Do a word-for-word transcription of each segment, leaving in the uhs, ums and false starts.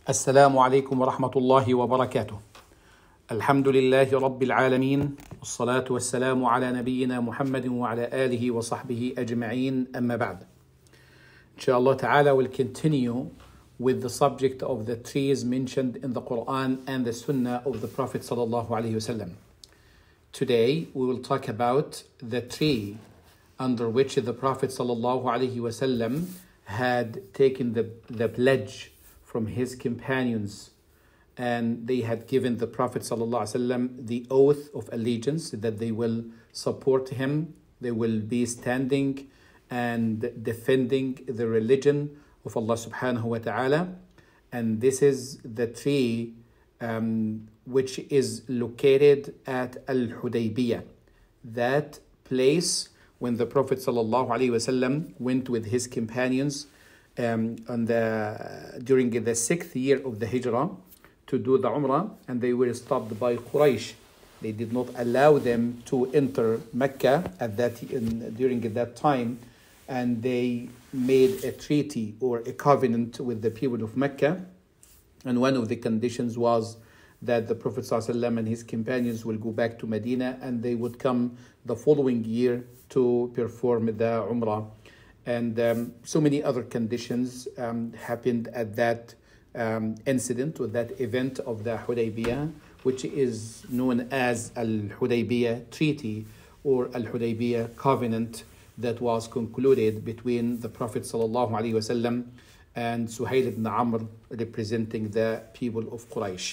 السلام عليكم ورحمة الله وبركاته. الحمد لله رب العالمين، والصلاة والسلام على نبينا محمد وعلى آله وصحبه أجمعين. أما بعد. Inshallah ta'ala will continue with the subject of the trees mentioned in the Qur'an and the Sunnah of the Prophet sallallahu alaihi wasallam. Today we will talk about the tree under which the Prophet sallallahu alaihi wasallam had taken the, the pledge from his companions, and they had given the Prophet ﷺ the oath of allegiance that they will support him, they will be standing and defending the religion of Allah subhanahu wa ta'ala. And this is the tree um, which is located at Alhudaibiya, that place when the Prophet ﷺ went with his companions Um, on the during the sixth year of the Hijrah to do the Umrah, and they were stopped by Quraysh. They did not allow them to enter Mecca at that in, during that time, and they made a treaty or a covenant with the people of Mecca. And one of the conditions was that the Prophet ﷺ and his companions will go back to Medina, and they would come the following year to perform the Umrah. And um, so many other conditions um, happened at that um, incident or that event of the Alhudaibiya, which is known as Alhudaibiya Treaty or Alhudaibiya Covenant, that was concluded between the Prophet ﷺ and Suhail ibn Amr, representing the people of Quraysh.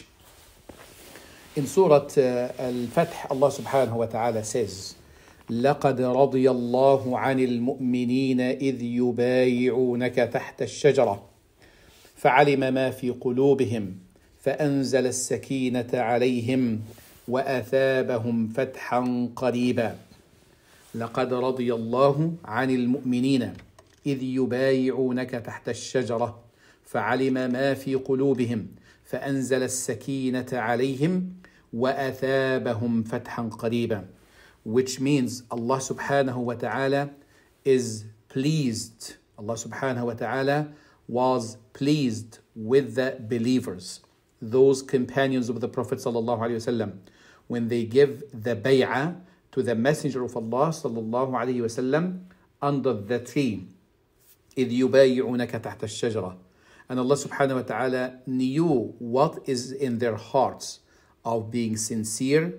In Surah uh, Al-Fath, Allah subhanahu wa ta'ala says, لقد رضي الله عن المؤمنين إذ يبايعونك تحت الشجرة فعلم ما في قلوبهم فأنزل السكينة عليهم وأثابهم فتحا قريبا. لقد رضي الله عن المؤمنين إذ يبايعونك تحت الشجرة فعلم ما في قلوبهم فأنزل السكينة عليهم وأثابهم فتحا قريبا. Which means Allah subhanahu wa ta'ala is pleased. Allah subhanahu wa ta'ala was pleased with the believers, those companions of the Prophet sallallahu alaihi wasallam, when they give the bay'ah to the Messenger of Allah sallallahu alaihi wasallam under the tree. إِذْ يُبَايِعُونَكَ تَحْتَ الشَّجْرَةِ. And Allah subhanahu wa ta'ala knew what is in their hearts of being sincere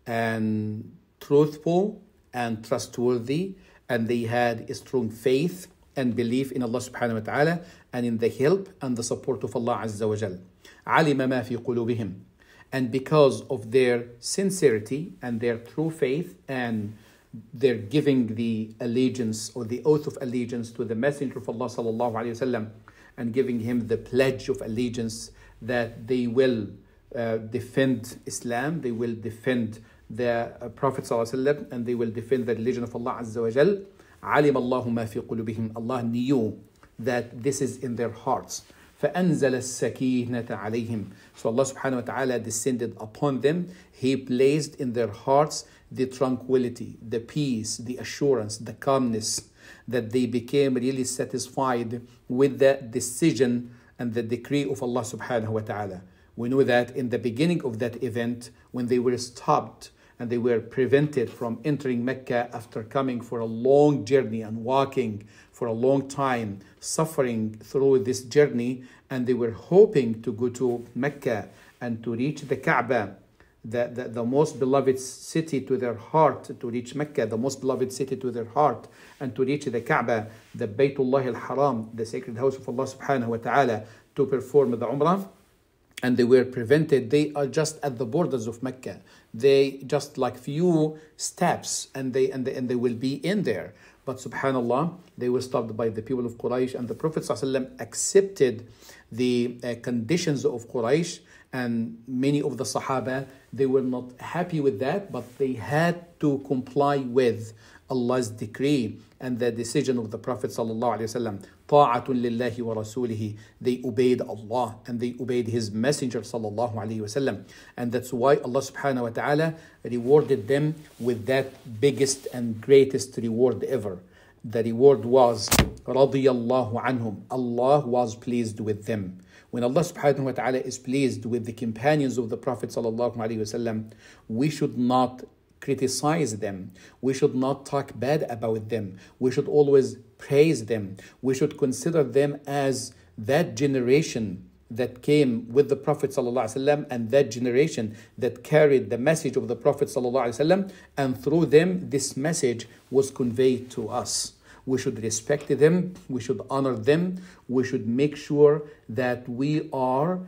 and truthful and trustworthy, and they had a strong faith and belief in Allah subhanahu wa ta'ala and in the help and the support of Allah azza wa jal. علم ما في قلوبهم. And because of their sincerity and their true faith and their giving the allegiance or the oath of allegiance to the Messenger of Allah sallallahu alayhi wasallam and giving him the pledge of allegiance that they will uh, defend Islam, they will defend the uh, Prophet ﷺ, and they will defend the religion of Allah Azza wa Jal. عَلِمَ اللَّهُ مَا فِي قُلُوبِهِمْ. Allah knew that this is in their hearts. فَأَنزَلَ السَّكِينَةَ عَلَيْهِمْ. So Allah subhanahu wa ta'ala descended upon them. He placed in their hearts the tranquility, the peace, the assurance, the calmness, that they became really satisfied with the decision and the decree of Allah subhanahu wa ta'ala. We know that in the beginning of that event, when they were stopped and they were prevented from entering Mecca after coming for a long journey and walking for a long time, suffering through this journey, and they were hoping to go to Mecca and to reach the Kaaba, the, the, the most beloved city to their heart, to reach Mecca, the most beloved city to their heart, and to reach the Kaaba, the Baytullah al-Haram, the sacred house of Allah subhanahu wa ta'ala, to perform the Umrah. And they were prevented. They are just at the borders of Mecca. They just like few steps, and they and they, and they will be in there. But subhanallah, they were stopped by the people of Quraysh, and the Prophet ﷺ accepted the uh, conditions of Quraysh, and many of the Sahaba, they were not happy with that, but they had to comply with Allah's decree and the decision of the Prophet sallallahu alaihi wasallam. طاعة لله ورسوله. They obeyed Allah and they obeyed His Messenger sallallahu alaihi wasallam, and that's why Allah subhanahu wa taala rewarded them with that biggest and greatest reward ever. The reward was رضي الله عنهم. Allah was pleased with them. When Allah subhanahu wa ta'ala is pleased with the companions of the Prophet sallallahu alaihi wasallam, we should not criticize them. We should not talk bad about them. We should always praise them. We should consider them as that generation that came with the Prophet ﷺ and that generation that carried the message of the Prophet ﷺ, and through them this message was conveyed to us. We should respect them, we should honor them, we should make sure that we are,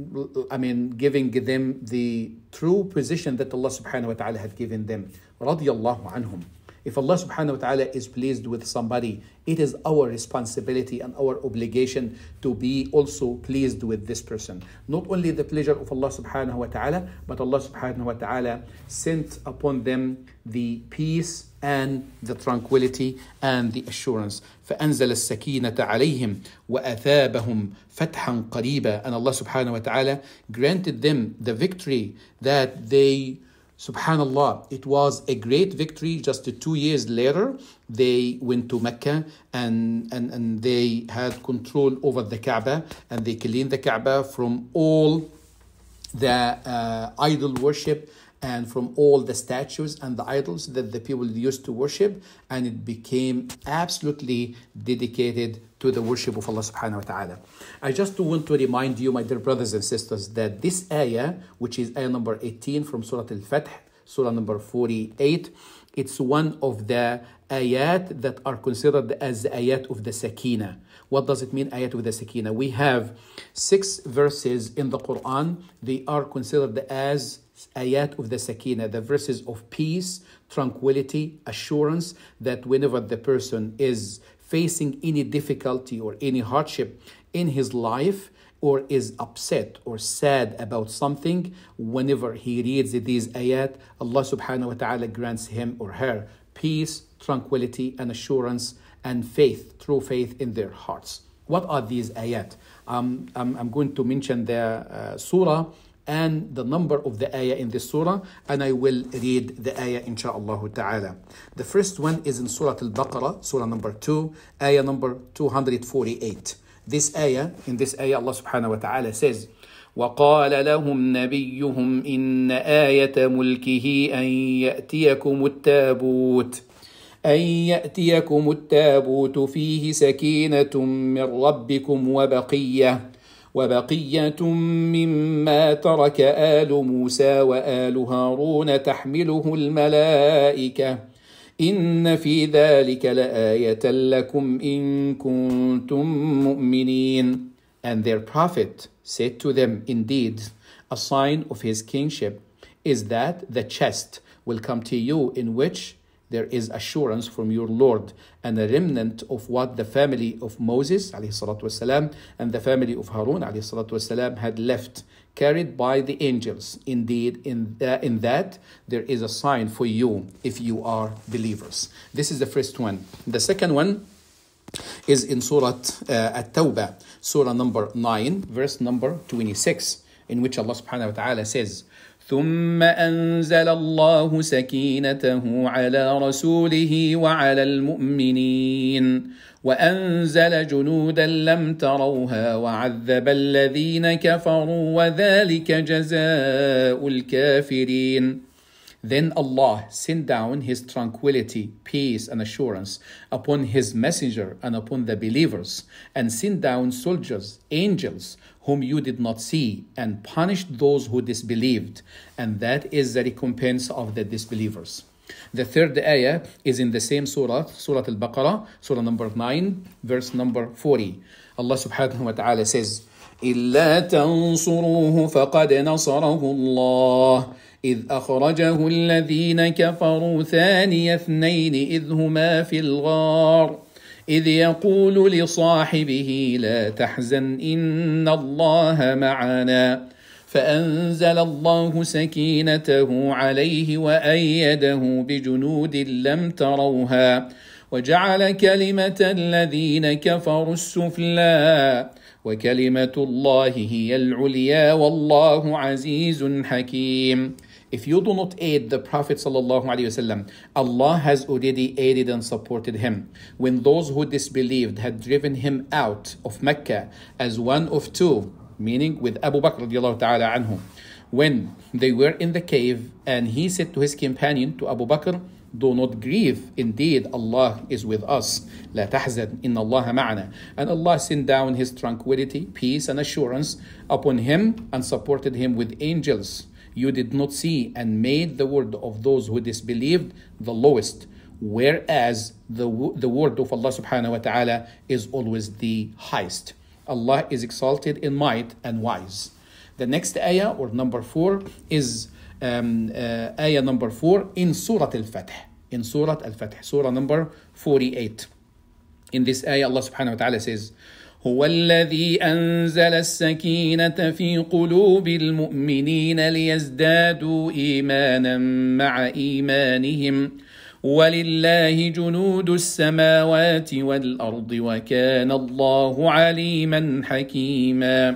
I mean, giving them the true position that Allah subhanahu wa ta'ala had given them. Radiyallahu anhum. If Allah subhanahu wa ta'ala is pleased with somebody, it is our responsibility and our obligation to be also pleased with this person. Not only the pleasure of Allah subhanahu wa ta'ala, but Allah subhanahu wa ta'ala sent upon them the peace and the tranquility and the assurance. فأنزل السكينة عليهم وأثابهم فتحا قريبا. And Allah subhanahu wa ta'ala granted them the victory that they, subhanallah, it was a great victory. Just two years later, they went to Mecca and, and, and they had control over the Kaaba, and they cleaned the Kaaba from all the uh, idol worship and from all the statues and the idols that the people used to worship, and it became absolutely dedicated to the worship of Allah subhanahu wa ta'ala. I just want to remind you, my dear brothers and sisters, that this ayah, which is ayah number eighteen from Surah Al-Fath, Surah number forty-eight, it's one of the ayat that are considered as the ayat of the Sakina. What does it mean, ayat of the Sakina? We have six verses in the Qur'an. They are considered as ayat of the Sakina, the verses of peace, tranquility, assurance, that whenever the person is facing any difficulty or any hardship in his life, or is upset or sad about something, whenever he reads these ayat, Allah subhanahu wa ta'ala grants him or her peace, tranquility, and assurance, and faith, true faith in their hearts. What are these ayat? Um, I'm, I'm going to mention the uh, surah and the number of the ayah in this surah, and I will read the ayah insha'Allah ta'ala. The first one is in Surah Al-Baqarah, surah number two, ayah number two hundred forty-eight. This ayah, in this ayah, Allah subhanahu wa ta'ala says, وَقَالَ لَهُمْ نَبِيُّهُمْ إِنَّ آيَةَ مُلْكِهِ أَنْ يَأْتِيَكُمُ التَّابُوتُ أن يأتيكم التابوت فيه سكينة من ربكم وبقية وبقية مما ترك آل موسى وآل هارون تحمله الملائكة إن في ذلك لآية لكم إن كنتم مؤمنين. And their prophet said to them, indeed, a sign of his kingship is that the chest will come to you in which there is assurance from your Lord, and a remnant of what the family of Moses والسلام, and the family of Harun والسلام, had left, carried by the angels. Indeed, in, uh, in that there is a sign for you if you are believers. This is the first one. The second one is in Surah uh, At-Tawbah, Surah number nine, verse number twenty-six, in which Allah subhanahu wa ta'ala says, ثم أنزل الله سكينته على رسوله وعلى المؤمنين وأنزل جنودا لم تروها وعذب الذين كفروا وذلك جزاء الكافرين. Then Allah sent down His tranquility, peace, and assurance upon His messenger and upon the believers, and sent down soldiers, angels, whom you did not see, and punished those who disbelieved. And that is the recompense of the disbelievers. The third ayah is in the same surah, Surah Al-Baqarah, surah number nine, verse number forty. Allah subhanahu wa ta'ala says, إِلَّا تَنصُرُوهُ فَقَدْ نَصَرَهُ اللَّهُ إذ أخرجه الذين كفروا ثاني اثنين إذ هما في الغار إذ يقول لصاحبه لا تحزن إن الله معنا فأنزل الله سكينته عليه وأيده بجنود لم تروها وجعل كلمة الذين كفروا السفلى وكلمة الله هي العليا والله عزيز حكيم. If you do not aid the Prophet sallallahu alaihi wasallam, Allah has already aided and supported him. When those who disbelieved had driven him out of Mecca as one of two meaning with Abu Bakr radiallahu ta'ala anhu, when they were in the cave, and he said to his companion, to Abu Bakr, do not grieve, indeed Allah is with us. لا تحزن إن الله معنا. And Allah sent down His tranquility, peace and assurance upon him and supported him with angels you did not see, and made the word of those who disbelieved the lowest, whereas the, the word of Allah subhanahu wa ta'ala is always the highest. Allah is exalted in might and wise. The next ayah, or number four, is um, uh, ayah number four in Surah Al-Fath. In Surah Al-Fath, Surah number forty-eight. In this ayah, Allah subhanahu wa ta'ala says, هو الذي أنزل السكينة في قلوب المؤمنين ليزدادوا إيمانا مع إيمانهم ولله جنود السماوات والأرض وكان الله عليما حكيما.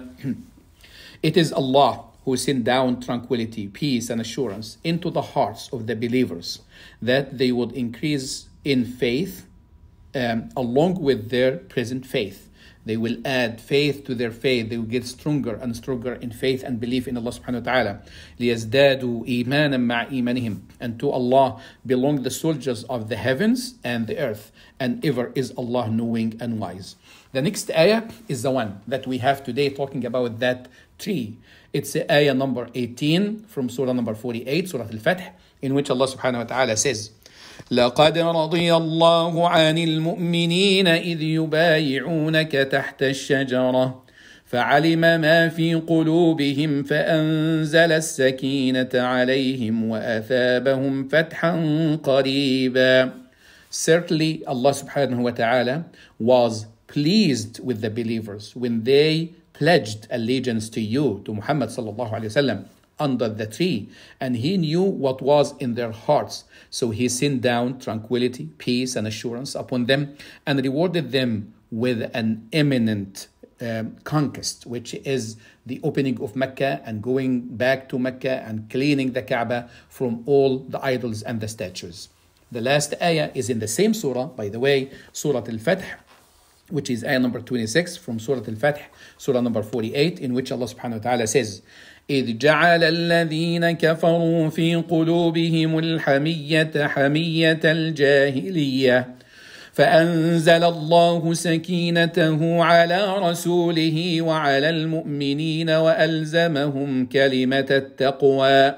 It is Allah who sent down tranquility, peace and assurance into the hearts of the believers, that they would increase in faith um, along with their present faith. They will add faith to their faith. They will get stronger and stronger in faith and belief in Allah subhanahu wa ta'ala. لِيَزْدَادُوا إِيمَانًا مَعَ إِيمَانِهِمْ. And to Allah belong the soldiers of the heavens and the earth. And ever is Allah knowing and wise. The next ayah is the one that we have today, talking about that tree. It's ayah number eighteen from surah number forty-eight, Surah Al-Fath, in which Allah subhanahu wa ta'ala says, لقد رضي الله عن المؤمنين إذ يبايعونك تحت الشجرة فعلم ما في قلوبهم فأنزل السكينة عليهم وأثابهم فتحا قريبا. Certainly Allah subhanahu wa ta'ala was pleased with the believers when they pledged allegiance to you, to Muhammad sallallahu alayhi wa sallam, under the tree, and He knew what was in their hearts. So He sent down tranquility, peace and assurance upon them, and rewarded them with an imminent um, conquest, which is the opening of Mecca and going back to Mecca and cleaning the Kaaba from all the idols and the statues. The last ayah is in the same surah, by the way, Surah Al-Fath, which is ayah number twenty-six from Surah Al-Fath, Surah number forty-eight, in which Allah subhanahu wa ta'ala says, إذ جعل الذين كفروا في قلوبهم الحمية حمية الجاهلية فأنزل الله سكينته على رسوله وعلى المؤمنين وألزمهم كلمة التقوى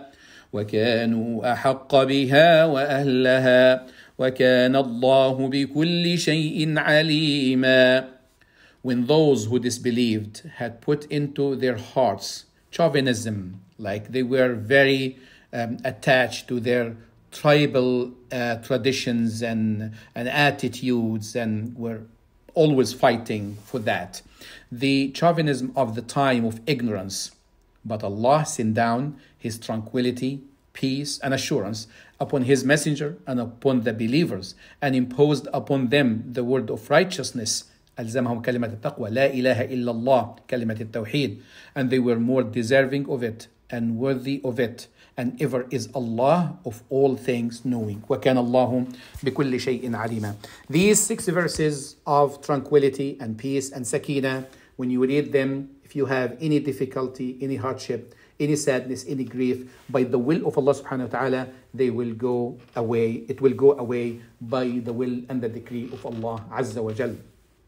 وكانوا أحق بها وأهلها وكان الله بكل شيء عليما. When those who disbelieved had put into their hearts chauvinism, like they were very um, attached to their tribal uh, traditions and, and attitudes, and were always fighting for that. The chauvinism of the time of ignorance. But Allah sent down His tranquility, peace and assurance upon His messenger and upon the believers, and imposed upon them the word of righteousness. ألزمهم كلمة التقوى لا إله إلا الله كلمة التوحيد. And they were more deserving of it and worthy of it. And ever is Allah of all things knowing. وَكَانَ اللَّهُ بِكُلِّ شَيْءٍ عَلِيمًا. These six verses of tranquility and peace and sakina, when you read them, if you have any difficulty, any hardship, any sadness, any grief, by the will of Allah subhanahu wa ta'ala, they will go away. It will go away by the will and the decree of Allah Azza wa Jal.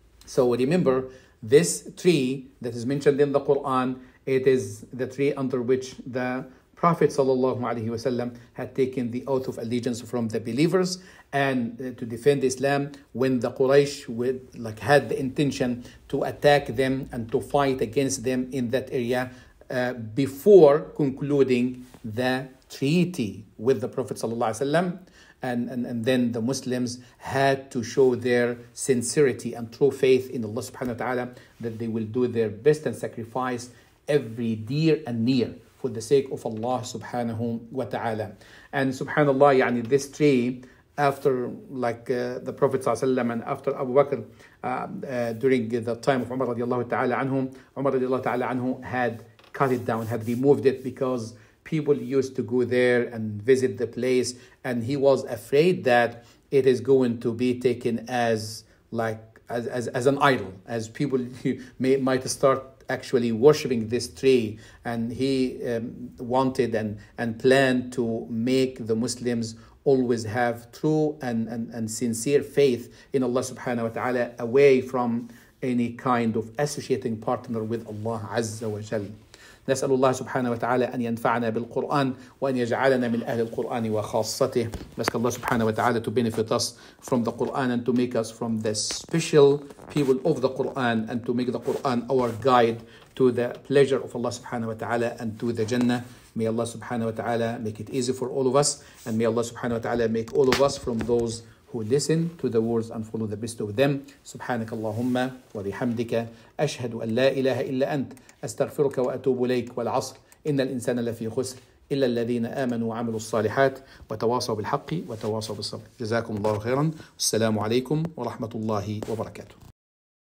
So remember, this tree that is mentioned in the Qur'an, it is the tree under which the Prophet sallallahu alaihi wasallam had taken the oath of allegiance from the believers, and uh, to defend Islam when the Quraysh would, like, had the intention to attack them and to fight against them in that area uh, before concluding the treaty with the Prophet sallallahu alaihi wasallam. And, and, and then the Muslims had to show their sincerity and true faith in Allah subhanahu wa ta'ala, that they will do their best and sacrifice every dear and near for the sake of Allah subhanahu wa ta'ala. And subhanallah, yani this tree, after like uh, the Prophet sallallahu alaihi wasallam and after Abu Bakr, uh, uh, during the time of Umar radiallahu ta'ala anhu, Umar radiallahu ta'ala anhu had cut it down, had removed it, because people used to go there and visit the place, and he was afraid that it is going to be taken as like as, as, as an idol, as people may, might start actually worshipping this tree, and he um, wanted and, and planned to make the Muslims always have true and, and, and sincere faith in Allah subhanahu wa ta'ala, away from any kind of associating partner with Allah Azza wa Jal. نسأل الله سبحانه وتعالى أن ينفعنا بالقرآن وأن يجعلنا من أهل القرآن وخاصته. Ask Allah subhanahu wa ta'ala to benefit us from the Qur'an and to make us from the special people of the Qur'an, and to make the Qur'an our guide to the pleasure of Allah subhanahu wa ta'ala and to the Jannah. May Allah subhanahu wa ta'ala make it easy for all of us, and may Allah subhanahu wa ta'ala make all of us from those who listen to the words and follow the best of them. سبحانك اللهم وبحمدك أشهد أن لا إله إلا أنت أستغفرك وأتوب إليك. والعصر إن الإنسان لفي خسر إلا الذين آمنوا وعملوا الصالحات وتواصوا بالحق وتواصوا بالصبر. جزاكم الله خيرا. السلام عليكم ورحمة الله وبركاته.